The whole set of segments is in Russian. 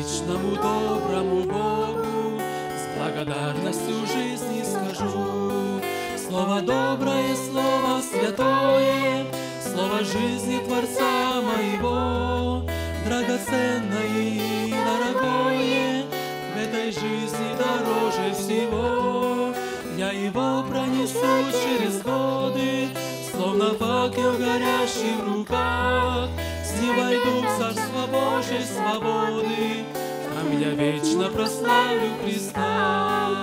вечному доброму Богу с благодарностью жизни скажу. Слово доброе, слово святое, слово жизни Творца моего, драгоценное и дорогое, в этой жизни дороже всего. Я его пронесу через годы, словно факел горящий в руках, с ним войду в Царство Божьей свободы, там я вечно прославлю Христа.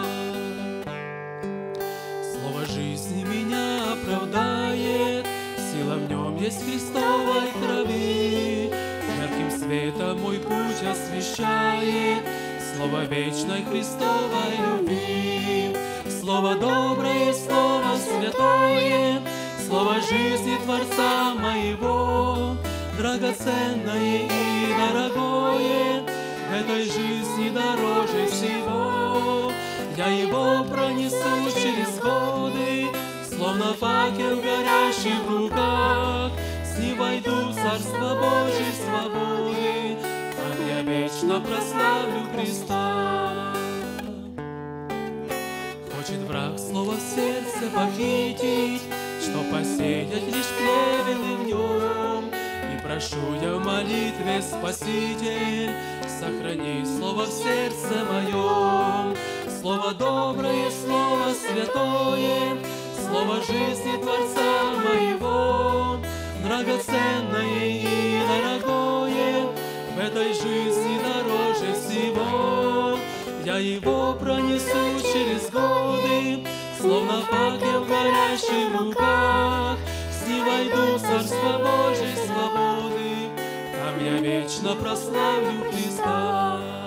Слово жизни меня оправдает, сила в нем есть Христовой крови, ярким светом мой путь освещает слово вечной Христовой любви. Слово доброе, слово святое, слово жизни Творца моего, драгоценное и дорогое, в этой жизни дороже всего. Я его пронесу через годы, словно факел горящий в руках, с ним войду в Царство Божьей свободы, там я вечно прославлю Христа. Хочет враг слово в сердце похитить, что посеять лишь плевелы в нем. И прошу я в молитве, Спаситель, сохрани слово в сердце моем. Слово доброе, слово святое, слово жизни Творца моего, драгоценное и дорогое, в этой жизни дороже всего. Я его пронесу через годы, словно факел горящий в руках, с ним войду в Царство Божьей свободы, там я вечно прославлю Христа.